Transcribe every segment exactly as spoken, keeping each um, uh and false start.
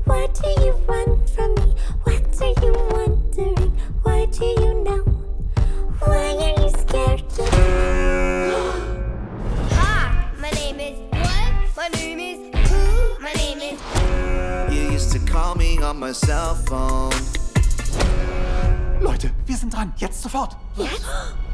Why do you run from me? What are you wondering? Why do you know? Why are you scared of me? Hi, my name is what? My name is who? My name is. You used to call me on my cell phone. Leute, wir sind dran. Jetzt sofort. Jetzt?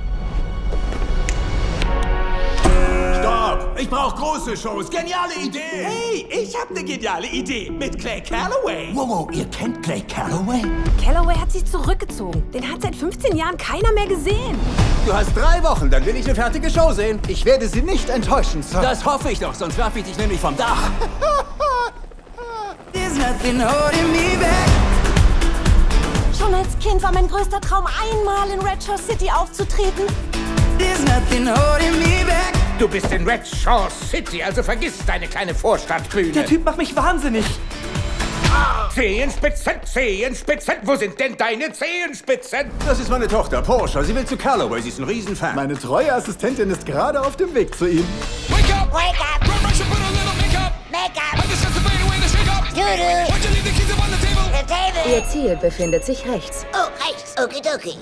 Stopp! Ich brauche große Shows. Geniale Idee! Hey, ich habe eine geniale Idee mit Clay Calloway. Wow, wow, ihr kennt Clay Calloway? Calloway hat sich zurückgezogen. Den hat seit fünfzehn Jahren keiner mehr gesehen. Du hast drei Wochen, dann will ich eine fertige Show sehen. Ich werde Sie nicht enttäuschen, Sir. Das hoffe ich doch, sonst werfe ich dich nämlich vom Dach. There's nothing holding me back. Schon als Kind war mein größter Traum, einmal in Red Shore City aufzutreten. There's nothing holding me back. Du bist in Red Shore City, also vergiss deine kleine Vorstadtbühne. Der Typ macht mich wahnsinnig. Zehenspitzen, Zehenspitzen, wo sind denn deine Zehenspitzen? Das ist meine Tochter, Portia. Sie will zu Calloway, sie ist ein Riesenfan. Meine treue Assistentin ist gerade auf dem Weg zu ihm. Wake up! Wake up! Make up! Doo-doo! The table! Ihr Ziel befindet sich rechts. Oh, rechts. Okidoki.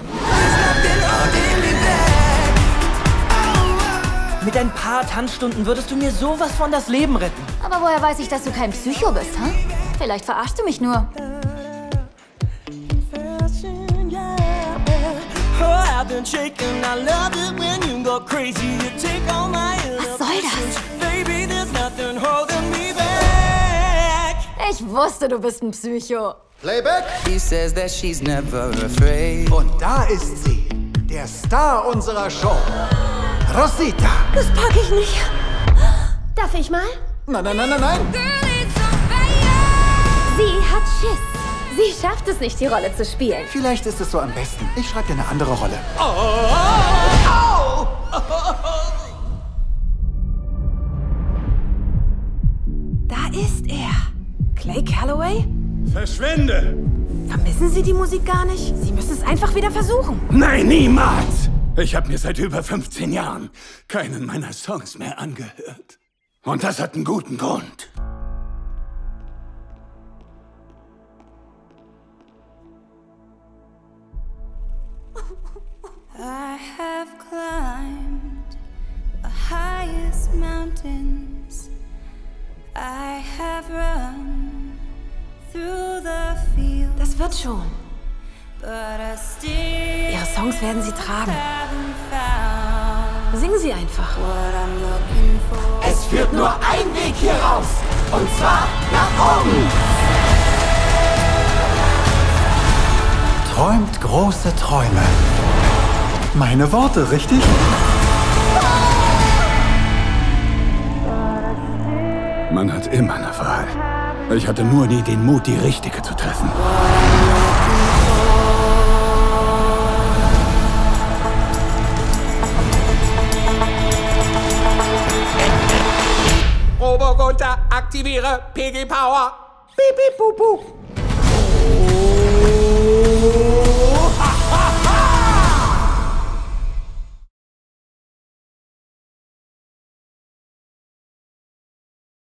Mit ein paar Tanzstunden würdest du mir sowas von das Leben retten. Aber woher weiß ich, dass du kein Psycho bist, hä? Vielleicht verarschst du mich nur. Was soll das? Ich wusste, du bist ein Psycho. Playback. She says that she's never afraid. Und da ist sie, der Star unserer Show. Rosita. Das pack ich nicht. Darf ich mal? Nein, nein, nein, nein, nein. Sie hat Schiss. Sie schafft es nicht, die Rolle zu spielen. Vielleicht ist es so am besten. Ich schreibe dir eine andere Rolle. Da ist er. Clay Calloway? Verschwinde! Vermissen Sie die Musik gar nicht? Sie müssen es einfach wieder versuchen. Nein, niemals! Ich habe mir seit über fünfzehn Jahren keinen meiner Songs mehr angehört. Und das hat einen guten Grund. I have climbed the highest mountains. I have run through the fields. Das wird schon. But I still Ihre Songs werden Sie tragen. haven't found Singen Sie einfach. what I'm looking for. Es führt nur ein Weg hier raus. Und zwar nach oben. Träumt große Träume. Meine Worte, richtig? Man hat immer eine Wahl. Ich hatte nur nie den Mut, die richtige zu treffen. Robo runter, aktiviere P G Power. Piep, piep, pup, pup.